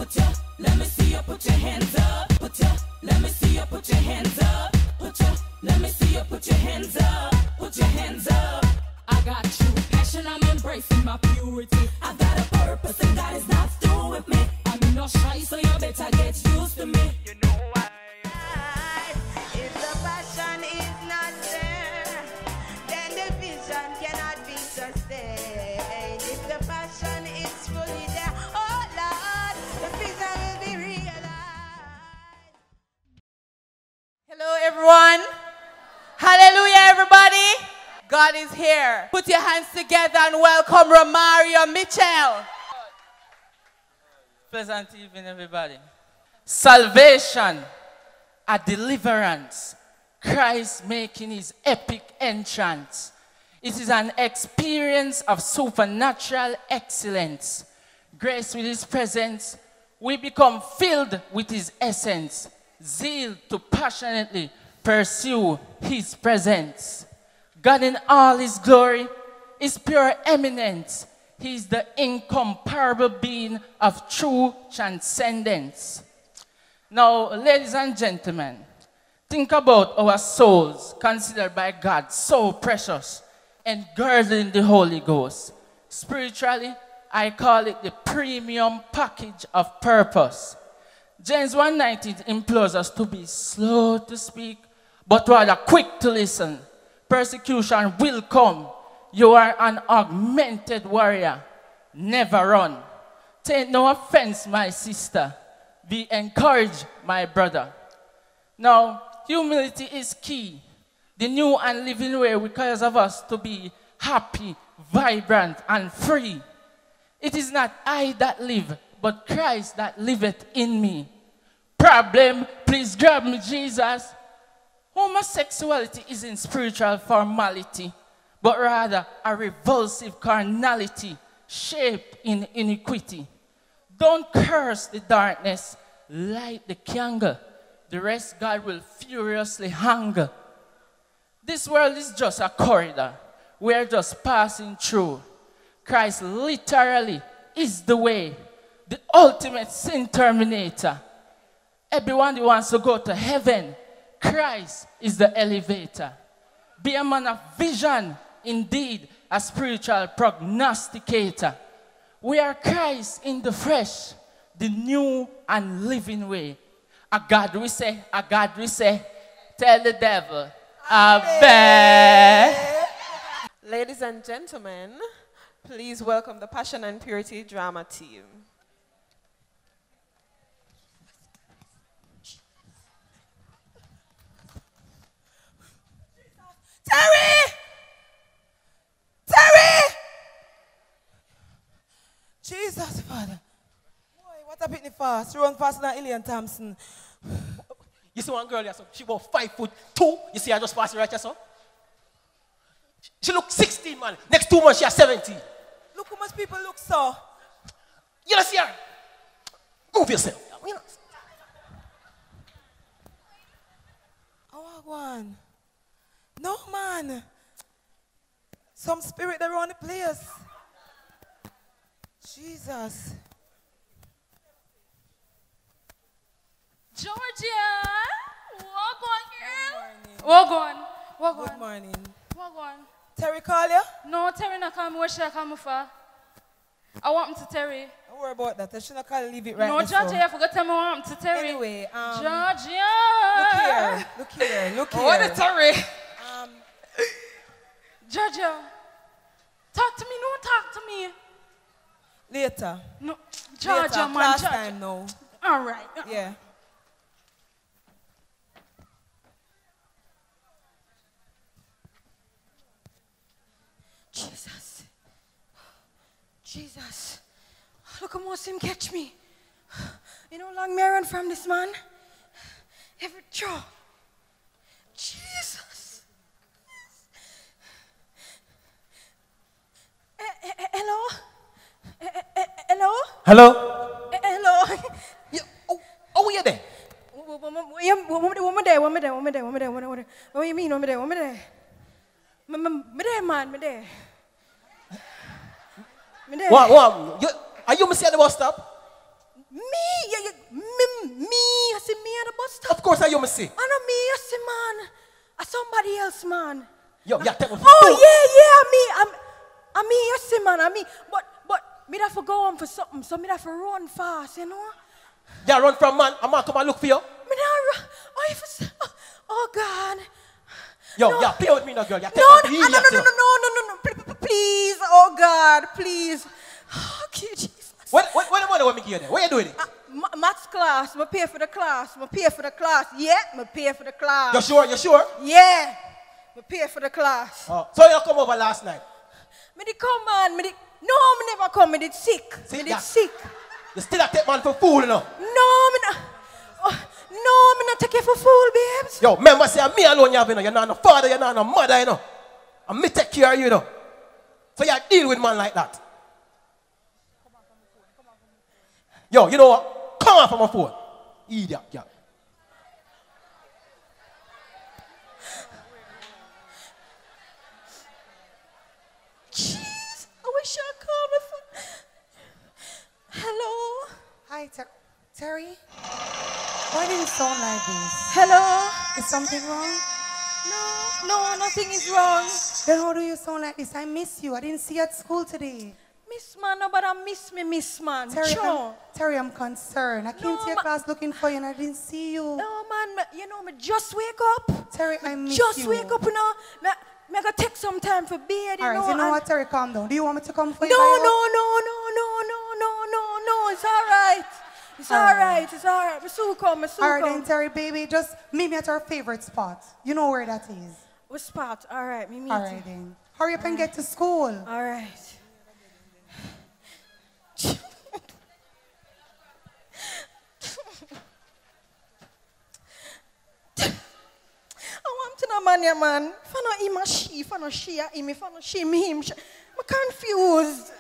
let me see you put your hands up. Let me see you put your hands up. Let me see you put your hands up. Put your hands up. I got true passion, I'm embracing my purity. I got a purpose and God is not through with me. I'm not shy, so you better get used to me. You know why? If the passion is not there, then the vision cannot be sustained. If the passion is fully there, oh Lord, the vision will be realized. Hello everyone. Hallelujah everybody. God is here. Put your hands together and welcome Romario Mitchell. Pleasant evening everybody. Salvation, a deliverance. Christ making his epic entrance. It is an experience of supernatural excellence. Grace with his presence, we become filled with his essence. Zeal to passionately pursue his presence. God in all his glory is pure eminence. He is the incomparable being of true transcendence. Now, ladies and gentlemen, think about our souls considered by God so precious and girded in the Holy Ghost. Spiritually, I call it the premium package of purpose. James 1:19 implores us to be slow to speak, but rather quick to listen. Persecution will come. You are an augmented warrior. Never run. Take no offense, my sister. Be encouraged, my brother. Now, humility is key. The new and living way requires of us to be happy, vibrant, and free. It is not I that live, but Christ that liveth in me. Problem, please grab me, Jesus. Homosexuality isn't spiritual formality, but rather a revulsive carnality shaped in iniquity. Don't curse the darkness, light the candle. The rest God will furiously hunger. This world is just a corridor. We are just passing through. Christ literally is the way, the ultimate sin terminator. Everyone who wants to go to heaven, Christ is the elevator. Be a man of vision, indeed a spiritual prognosticator. We are Christ in the flesh, the new and living way. A God we say, tell the devil, Amen. Ladies and gentlemen, please welcome the Passion and Purity drama team. Terry! Terry! Jesus, Father. Boy, what happened in fast? Run faster than Ilian Thompson. You see one girl here, so she about 5'2". You see her just passing right here, so? She look 16, man. Next 2 months, she has 17. Look how much people look so. You don't see her? Move yourself. Oh, one. No, man. Some spirit around the place. Jesus. Georgia, walk on, girl. Walk on. Walk on. Good morning. Walk on. Terry call you? No, Terry not call me. Where should I come for? I want him to Terry. Don't worry about that. I should not call you. Leave it right no, now. Georgia, you forgot to tell me I want him to Terry. Anyway, Georgia. Look here. What is Terry? Georgia, talk to me. No, talk to me. Later. No, Georgia, Later, man. class Georgia. time now. All right. Yeah. Jesus. Look how much him catch me. You know how long me I run from this man? Every draw. Jesus. Hello? Hello? Hello? Hello? Yeah. Oh, are you there? What there? What do you mean? What there? Me there, man. Me there. What? Are you missing at the bus stop? Me? course I you me see. I know me, you see, man. I somebody else, man. Yo, yeah, take me for Oh, fool. yeah, I me, you see, man. I me, but me have to go on for something, so me have to run fast, you know? Yeah, run from man. A man come and look for you. Me not run. Oh, God. Yo, No. yeah, play with me now, girl. Yeah, take No, me no, for no, idiot, no, please, oh God, please. Okay, Jesus. What the money want me give you there? What you doing it? Maths class, I pay for the class, I pay for the class. Yeah, I pay for the class. You sure? You sure? Yeah, I pay for the class. Oh, so you come over last night? Me did come, man. No, me never come. Me did sick. See, Me did yeah. sick. You still a take man for fool, you know? No, me not. No, me not take you for fool, babes. Yo, remember say me alone you have, you know. You're not no father, you're not no mother, you know. And me take care of you, you know. So you deal with man like that. Yo, you know what? Come on from my phone. Idiot, yeah. Jeez, I wish I called my phone. Hello? Hi, Terry. Why do you sound like this? Hello? Is something wrong? No, nothing is wrong. Then how do you sound like this? I miss you. I didn't see you at school today. Miss man, nobody miss me, miss man. Terry, I'm concerned. I came to your class looking for you and I didn't see you. No, man, you know, me just wake up. Terry, I miss you. Just wake up, you know. Me gonna take some time for bed, you All know. right, you know what, Terry, calm down. Do you want me to come for you? No, it's all right. It's all right, it's all right. Me soon come. All right, then, Terry, baby, just meet me at our favorite spot. You know where that is. What spot? All right, me meet All right, then. Hurry up and get to school. All right. I want to know, man. If I know him or she, if I know she or him, if I know she, me, him, she. I'm confused.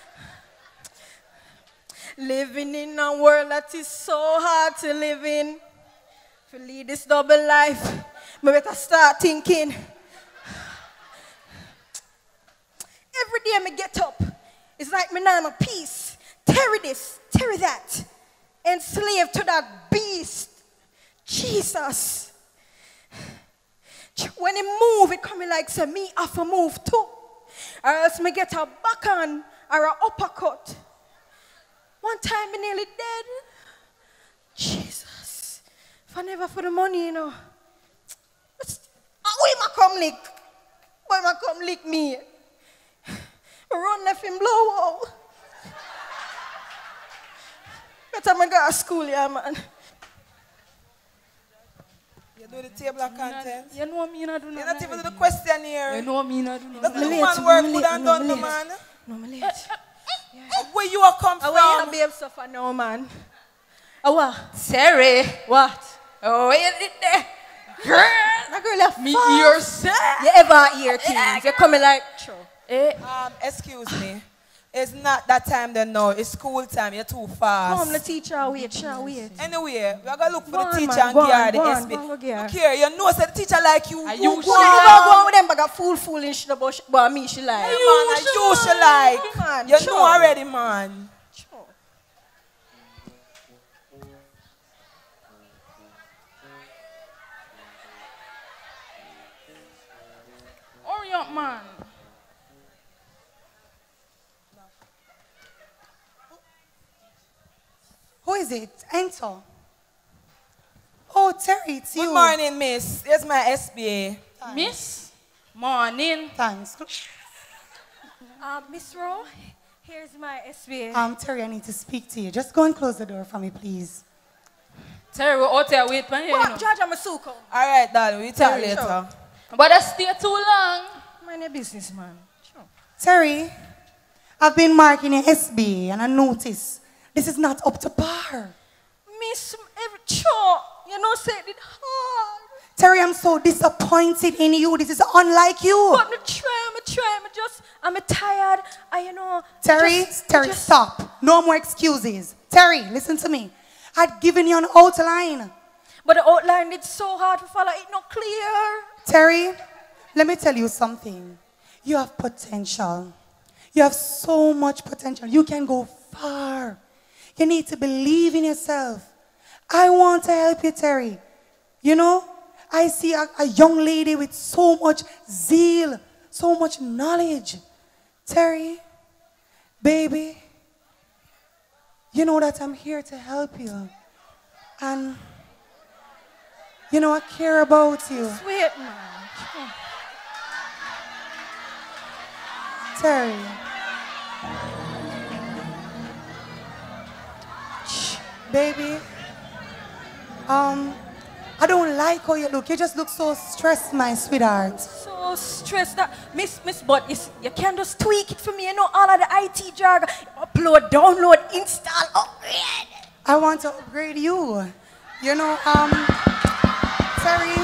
Living in a world that is so hard to live in. To lead this double life, I better start thinking. Every day I get up, it's like me not no peace. Terry this, Terry that. Enslaved to that beast. Jesus. When he move, it coming like say me have to move too. Or else me get a backhand or a uppercut. One time me nearly dead. Jesus. If I never for the money, you know. Why ma come lick? Why ma come lick me? Run left him blow out. Better me go to school, yeah, man. You do the table of contents. You know me not do You nothing. not even do the questionnaire. You know me not do Does nothing. the woman work good and done, the man? No, me late. Where you are come from? Where you babe suffer now, man? What? Terry. What? Oh, you did there. Girl. That girl left Me fast. ears. You ever hear things? You coming like, Excuse me. It's not that time then no. It's school time. You're too fast. come, the teacher wait, Anyway, we are going to look for Go on, the teacher man, and go give her on, the go on, SB. go on, go get her. Look here, you know that the teacher like you. Are You you go sure? Go on with them bag of foolish but me she like. Hey, man, you should like. Man, You sure. know already, man. Hurry up, man. Who is it? Enter. Oh, Terry, it's you. Good morning, miss. Here's my SBA. Miss. Morning. Thanks. Miss Rowe, here's my SBA. Terry, I need to speak to you. Just go and close the door for me, please. Terry, we're out there wait for you. What? Judge, I'm a suko. All right, darling. We'll talk Terry, later. sure. But I stay too long. Mind your business, man. Sure. Terry, I've been marking your SBA and I notice this is not up to par. Miss, every chore, you know, said it hard. Terry, I'm so disappointed in you. This is unlike you. But me try, I'm tired. You know. Terry, stop. No more excuses. Terry, listen to me. I'd given you an outline. But the outline is so hard to follow. It's not clear. Terry, let me tell you something. You have potential. You have so much potential. You can go far. You need to believe in yourself. I want to help you, Terry. You know, I see a young lady with so much zeal, so much knowledge. Terry, baby, you know that I'm here to help you. And, you know, I care about you. Sweet man. Terry. Baby, I don't like how you look. You just look so stressed, my sweetheart. So stressed that Miss but you can't just tweak it for me. You know all of the IT jargon. Upload, download, install, upgrade. I want to upgrade you. You know, Terry.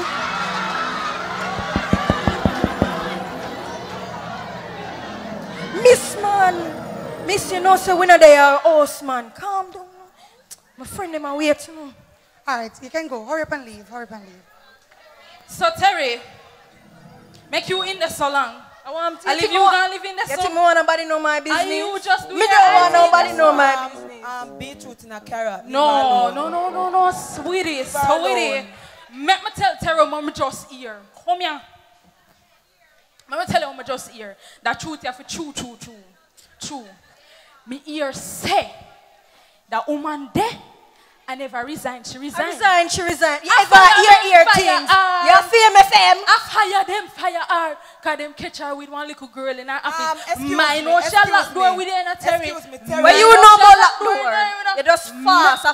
Miss man. Miss, you know, so when they are house man. Calm down. My friend them are waiting. All right, you can go. Hurry up and leave. Hurry up and leave. So Terry, make you in there so long. I want I leave you gonna live in there You so think me want nobody know my business? And you just do Me your don't want own nobody business. know my business. Beetroot in a carrot. No, sweetie, Leave her alone. Make me tell Terry what me just hear. Come here. Let me tell you what me just hear. That truth you have to true. Me hear say that woman there, I never resigned. She resigned. She resigned. You I ever hear things? You feel me, fam? I fire her. Because them catch her with one little girl in her office. Excuse Mine me, no she excuse lock door me. with her in a Terry. Excuse me, Terry. When you Mine know no about she that lock door, you just fast,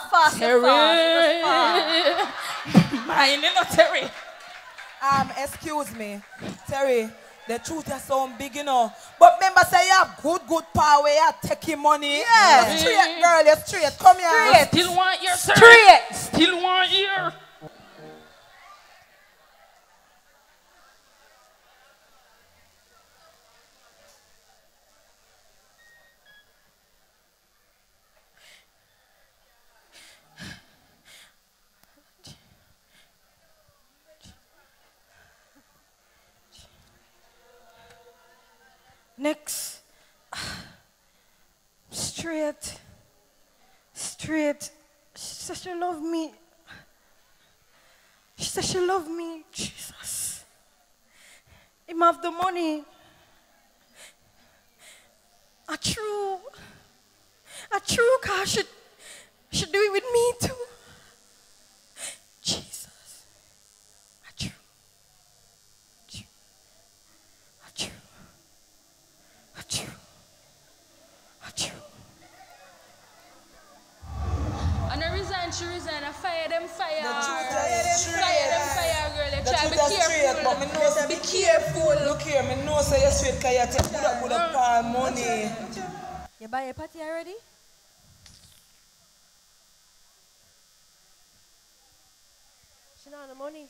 Mine no Terry. Excuse me, Terry. The truth is so big, you know. But remember, say you have good power, you are taking money. Yeah. You're straight, girl, you're straight. Come here. Straight. Still want your Terry. Straight. Still want your. Next. Straight. She said she love me. She said she love me. Jesus. Him have the money. I true, cause she do it with me too. Jesus. I true. And she resigned. I fire them fire. The truth is Fire girl. They The try to be truth is straight, careful. but me know say be careful. Look here, me know say you're straight because you take good up money. You buy a party already? She not have the money.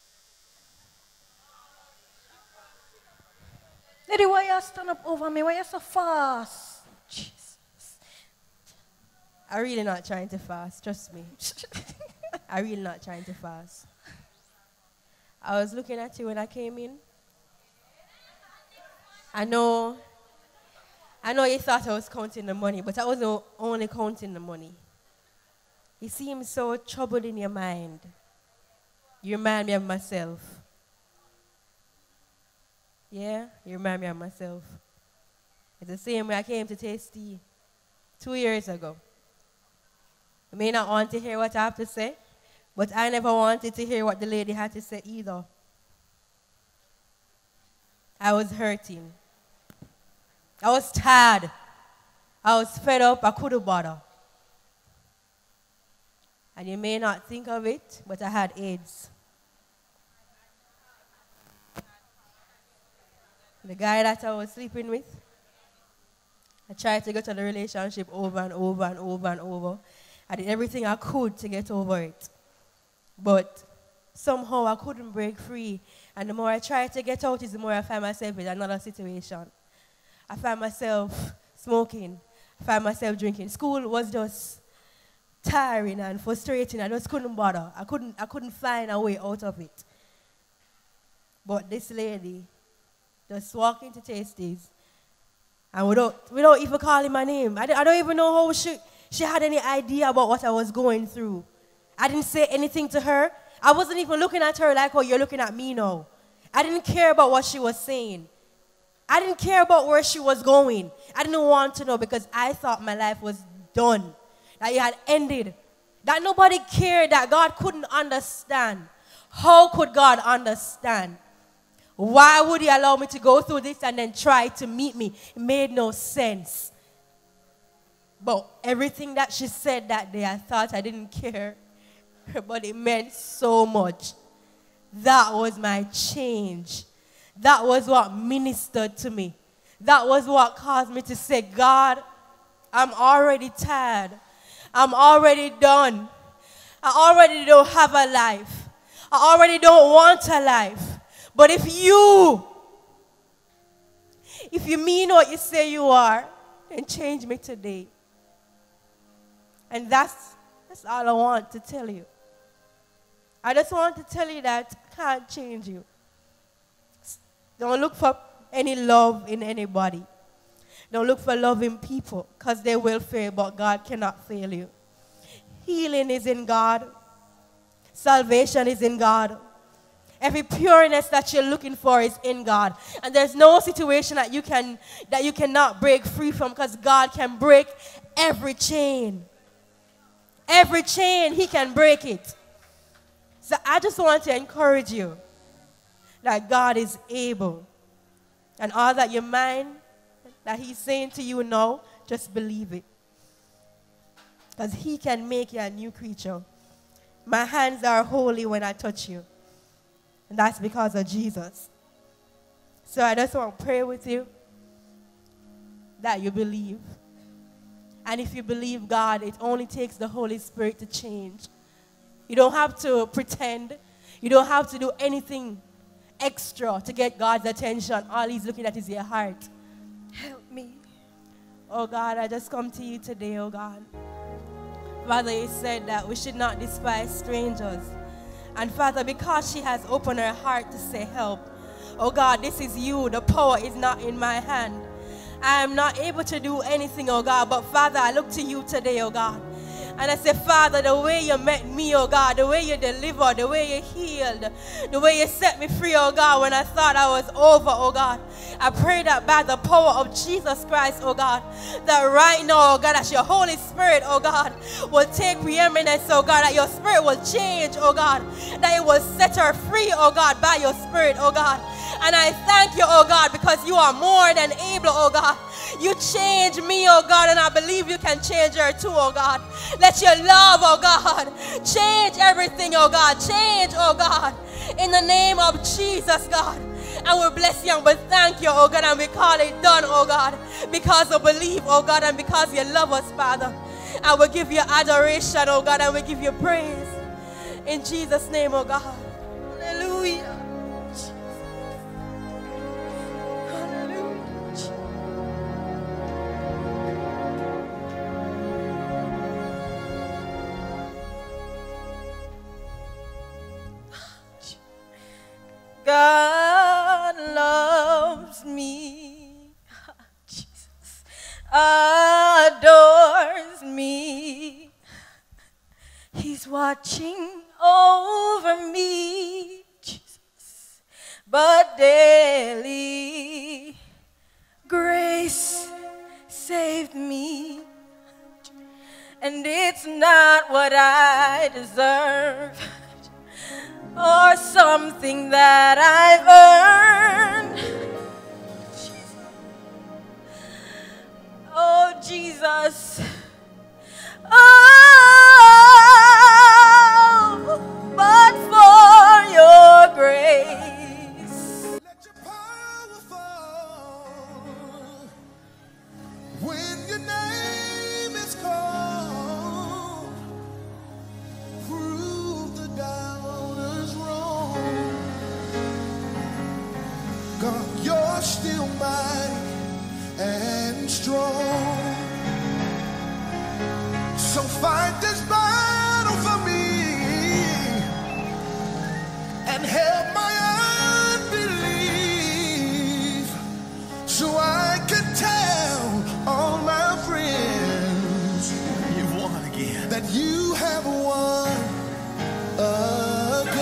Lady, why you stand up over me? Why you so fast? Jesus. I'm really not trying to fast, trust me. I'm really not trying to fast. I was looking at you when I came in. I know you thought I was counting the money, but I wasn't only counting the money. You seem so troubled in your mind. You remind me of myself. Yeah, you remind me of myself. It's the same way I came to taste tea 2 years ago. You may not want to hear what I have to say, but I never wanted to hear what the lady had to say either. I was hurting. I was tired. I was fed up. I couldn't bother. And you may not think of it, but I had AIDS. The guy that I was sleeping with, I tried to get to the relationship over and over and over and over. I did everything I could to get over it. But somehow I couldn't break free. And the more I tried to get out, the more I find myself in another situation. I find myself smoking. I find myself drinking. School was just tiring and frustrating. I just couldn't bother. I couldn't find a way out of it. But this lady just walked into Tasties and without even calling my name. I don't even know how she had any idea about what I was going through. I didn't say anything to her. I wasn't even looking at her like, oh, you're looking at me now. I didn't care about what she was saying. I didn't care about where she was going. I didn't want to know because I thought my life was done, that it had ended, that nobody cared, that God couldn't understand. How could God understand? Why would he allow me to go through this and then try to meet me? It made no sense. But everything that she said that day, I thought I didn't care. But it meant so much. That was my change. That was what ministered to me. That was what caused me to say, God, I'm already tired. I'm already done. I already don't have a life. I already don't want a life. But if you mean what you say you are, then change me today. And that's all I want to tell you. I just want to tell you that I can't change you. Don't look for any love in anybody. Don't look for love in people, because they will fail, but God cannot fail you. Healing is in God. Salvation is in God. Every pureness that you're looking for is in God. And there's no situation that you cannot break free from, because God can break every chain. Every chain, he can break it. So I just want to encourage you that God is able. And all that your mind, that he's saying to you now, just believe it. Because he can make you a new creature. My hands are holy when I touch you. And that's because of Jesus. So I just want to pray with you that you believe. And if you believe God, it only takes the Holy Spirit to change. You don't have to pretend. You don't have to do anything extra to get God's attention. All he's looking at is your heart. Help me. Oh God, I just come to you today, oh God. Father, you said that we should not despise strangers. And Father, because she has opened her heart to say help, oh God, this is you. The power is not in my hand. I am not able to do anything, oh God. But Father, I look to you today, oh God. And I say, Father, the way you met me, oh God, the way you delivered, the way you healed, the way you set me free, oh God, when I thought I was over, oh God. I pray that by the power of Jesus Christ, oh God, that right now, oh God, that your Holy Spirit, oh God, will take preeminence, oh God, that your Spirit will change, oh God, that it will set her free, oh God, by your Spirit, oh God. And I thank you, oh God, because you are more than able, oh God. You change me, oh God, and I believe you can change her too, oh God. Let your love, oh God, change everything, oh God. Change, oh God, in the name of Jesus, God. And we bless you and we thank you, oh God, and we call it done, oh God, because of belief, oh God, and because you love us, Father. And we give you adoration, oh God, and we give you praise. In Jesus' name, oh God. Hallelujah. God loves me, Jesus, adores me. He's watching over me, Jesus, but daily grace saved me. And it's not what I deserve, or something that I've earned. Oh, Jesus. Oh, but for your grace. Let your power fall when your name is called. Prove the doubters wrong. God, you're still mighty and strong. So fight this battle for me and help my unbelief, so I can tell all my friends you've won again, that you have won again.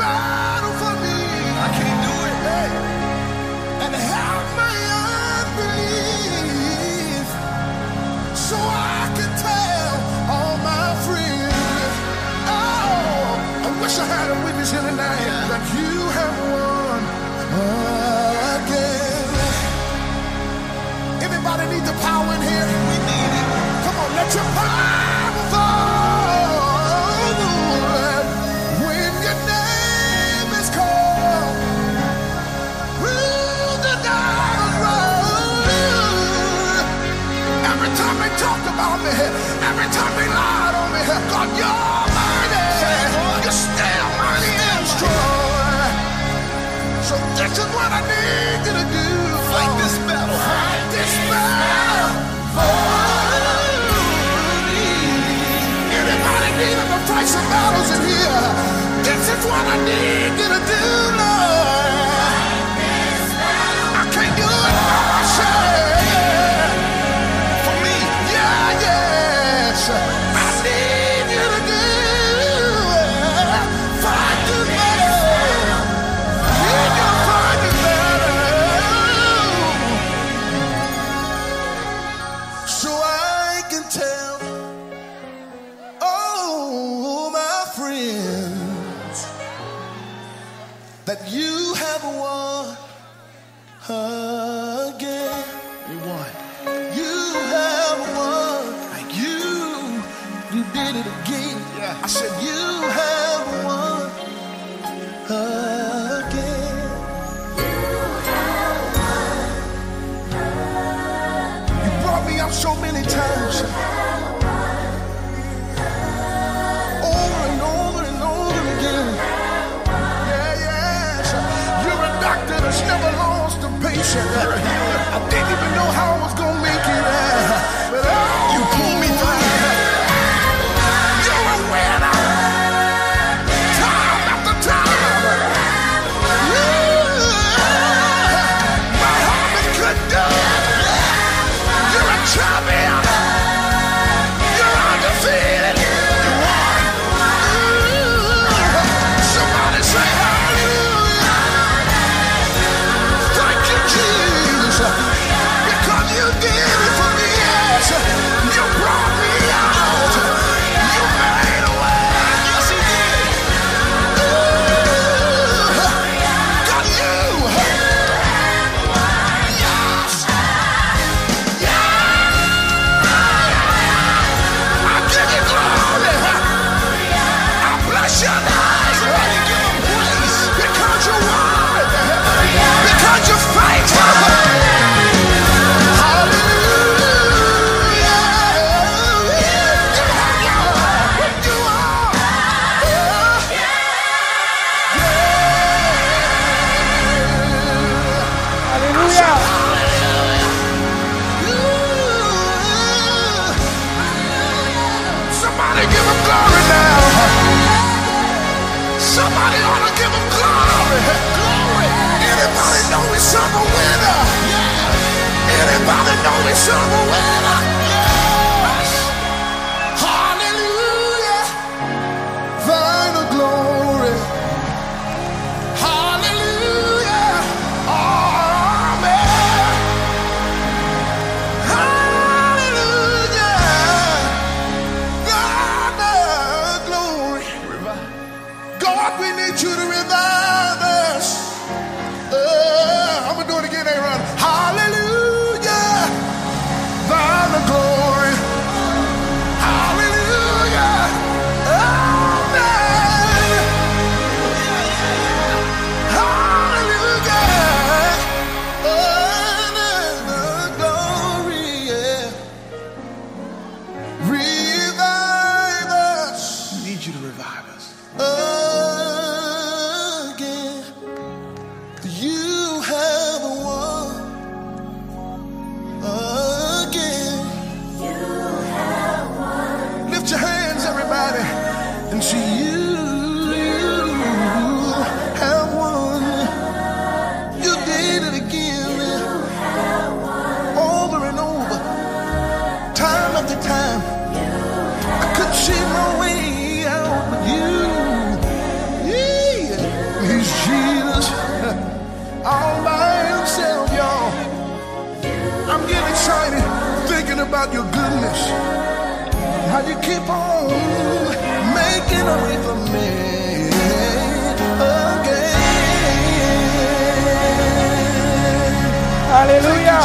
battle for me. I can't do it. Hey. And help my unbelief so I can tell all my friends. Oh, I wish I had a witness here tonight that you have won again. Anybody need the power in here? We need it. Come on, let your power fall. When your name is called, through the dark road. Every time they talked about me, every time they lied on me, God, you're mighty. You're still mighty and strong. So this is what I need you to do. Fight this battle. Fight this battle for me. Anybody needing to fight some battles in here? This is what I need you to do, Lord. I can't do it by myself. For me, yeah, yes. I need you to do it. Fight this battle. Need you to fight this battle. So I can tell all my friends that you have won again. You won. You have won. Like you did it again. Yeah. I said you have won again. You brought me up so many times. Over and over and over again. Yeah, yes. You're a doctor that's never lost a patient. I didn't even know how I was gonna make it. But oh, you pulled me through. You're a winner. Time after time. My heart could do it. You're a champion. You're undefeated. You won. Somebody say hallelujah. Thank you, Jesus. Because you did it for me. Yes. You brought me out. You made a way. Yes, you did. God, you. Yes. I give you glory. I bless your name. Somebody give him praise. Because you're worthy. Because you're faithful. Somebody give him glory now. Somebody ought to give him glory. Glory. Anybody know we serve a winner? Anybody know we serve a winner? Yes. Hallelujah. Thine the glory. Hallelujah. Amen. Hallelujah. Thine the glory. God, we need you to revive us. I'm gonna do it again, Aaron. Hallelujah. Thine the glory. Hallelujah. Amen. Hallelujah. Thine the glory. Yeah. Revive us. We need you to revive us again. He's Jesus all by himself, y'all. I'm getting excited thinking about your goodness. How you keep on making a way for me again. Hallelujah.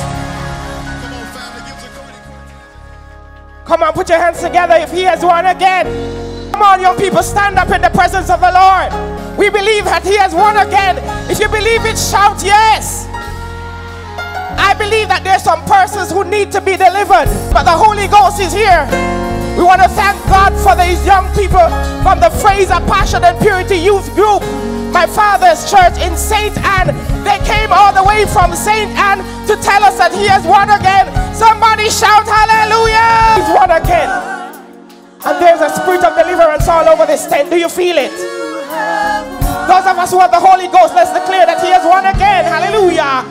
Come on, put your hands together if he has won again. Come on, young people, stand up in the presence of the Lord. We believe that he has won again. If you believe it, shout yes. I believe that there's some persons who need to be delivered, but the Holy Ghost is here. We want to thank God for these young people from the Fraser Passion and Purity Youth Group, my father's church in St. Anne. They came all the way from St. Anne to tell us that he has won again. Somebody shout hallelujah! He's won again. And there's a spirit of deliverance all over this tent. Do you feel it? Those of us who have the Holy Ghost, let's declare that he has won again. Hallelujah.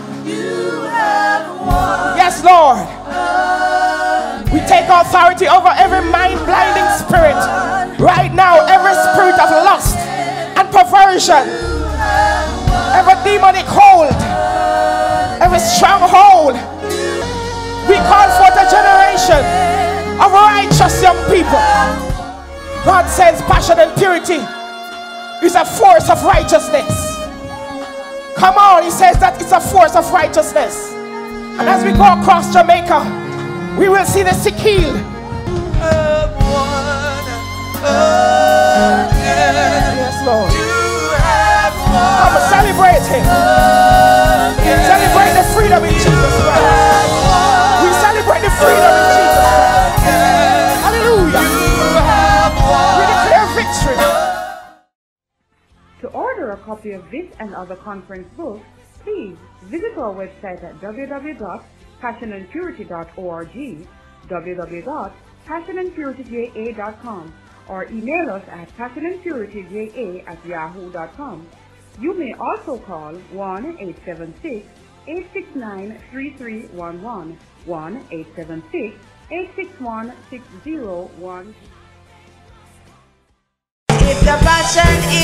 Yes, Lord. We take authority over every mind-blinding spirit. Right now, every spirit of lust and perversion, every demonic hold, every stronghold. We call forth a generation of righteous young people. God says passion and purity is a force of righteousness. Come on, he says that it's a force of righteousness. And as we go across Jamaica, we will see the sick healed. Yes, Lord. Come and celebrate him. Celebrate the freedom in Jesus Christ. We celebrate the freedom in Jesus Christ. Hallelujah. We declare victory. To order a copy of this and other conference books, please visit our website at www.passionandpurity.org, www.passionandpurityja.com, or email us at passionandpurityja@yahoo.com. You may also call 1-876-869-3311, 1-876-861-6012. If the passion